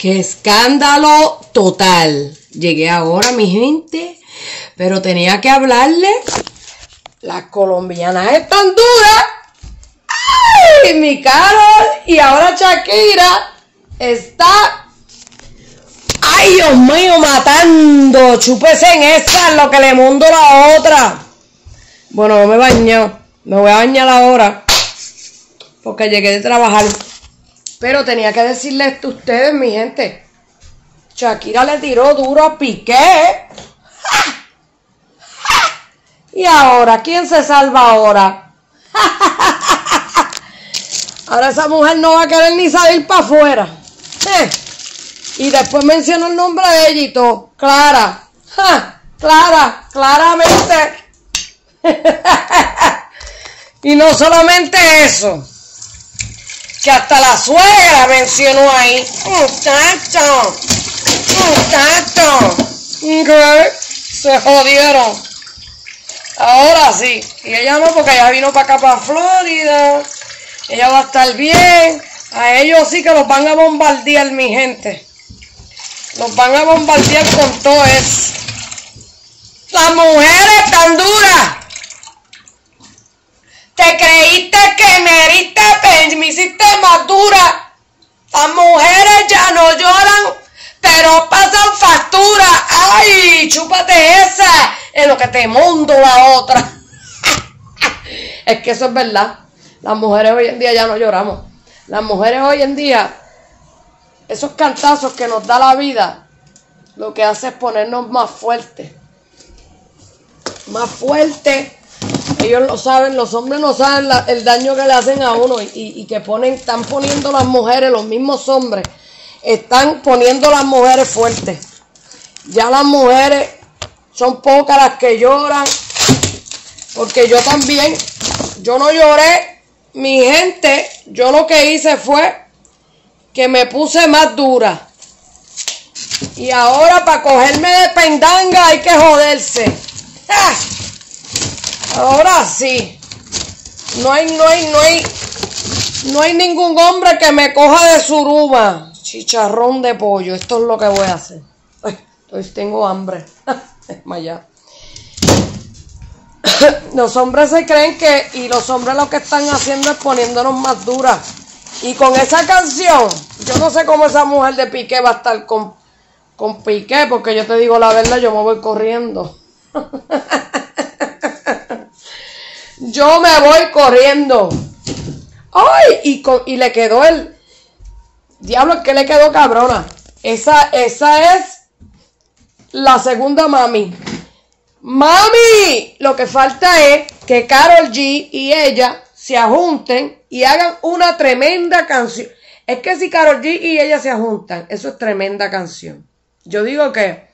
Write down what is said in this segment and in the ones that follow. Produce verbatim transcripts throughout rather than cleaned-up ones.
¡Qué escándalo total! Llegué ahora, mi gente, pero tenía que hablarle. Las colombianas están duras. ¡Ay, mi Karol! Y ahora Shakira está... ¡Ay, Dios mío, matando! Chúpese en esta, lo que le mundo la otra. Bueno, no me baño. Me voy a bañar ahora, porque llegué de trabajar. Pero tenía que decirles esto a ustedes, mi gente. Shakira le tiró duro a Piqué. ¡Ja! ¡Ja! Y ahora, ¿quién se salva ahora? Ahora esa mujer no va a querer ni salir para afuera. Eh. Y después mencionó el nombre de ella y todo. Clara. ¡Ja! Clara, claramente. Y no solamente eso, que hasta la suegra mencionó ahí. Muchacho, muchacho, ¿qué? Se jodieron. Ahora sí. Y ella no, porque ella vino para acá, para Florida. Ella va a estar bien. A ellos sí que los van a bombardear, mi gente. Los van a bombardear con todo eso. Las mujeres tan duras. Te creíste que me heriste, me hiciste más dura. Las mujeres ya no lloran, pero pasan factura. ¡Ay, chúpate esa! En lo que te mundo la otra. Es que eso es verdad. Las mujeres hoy en día ya no lloramos. Las mujeres hoy en día, esos cantazos que nos da la vida, lo que hace es ponernos más fuertes. Más fuertes. Ellos lo saben, los hombres no saben la, el daño que le hacen a uno y, y, y que ponen, están poniendo las mujeres, los mismos hombres, están poniendo las mujeres fuertes. Ya las mujeres son pocas las que lloran, porque yo también, yo no lloré, mi gente, yo lo que hice fue que me puse más dura. Y ahora para cogerme de pendanga hay que joderse. ¡Ah! Ahora sí, no hay, no hay, no hay, no hay ningún hombre que me coja de suruba. Chicharrón de pollo, esto es lo que voy a hacer. Ay, entonces tengo hambre. Es más allá. Los hombres se creen que, y los hombres lo que están haciendo es poniéndonos más duras. Y con esa canción, yo no sé cómo esa mujer de Piqué va a estar con, con Piqué, porque yo te digo la verdad, yo me voy corriendo. Yo me voy corriendo. Ay, y, con, y le quedó el... Diablo, es que le quedó cabrona. Esa, esa es la segunda mami. ¡Mami! Lo que falta es que Karol G y ella se ajunten y hagan una tremenda canción. Es que si Karol G y ella se ajuntan, eso es tremenda canción. Yo digo que...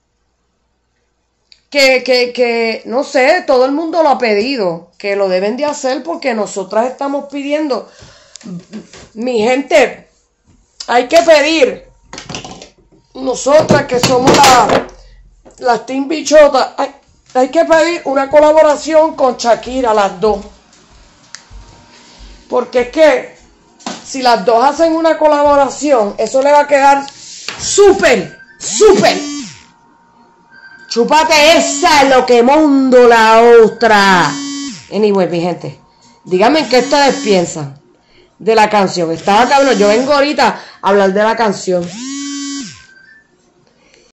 Que, que, que, no sé, todo el mundo lo ha pedido, que lo deben de hacer porque nosotras estamos pidiendo. Mi gente, hay que pedir, nosotras que somos la, las Team Bichota, hay, hay que pedir una colaboración con Shakira, las dos. Porque es que, si las dos hacen una colaboración, eso le va a quedar súper, súper. Chúpate esa, lo que mundo la otra. Anyway, mi gente, díganme qué ustedes piensan de la canción. Estaba cabrón, yo vengo ahorita a hablar de la canción.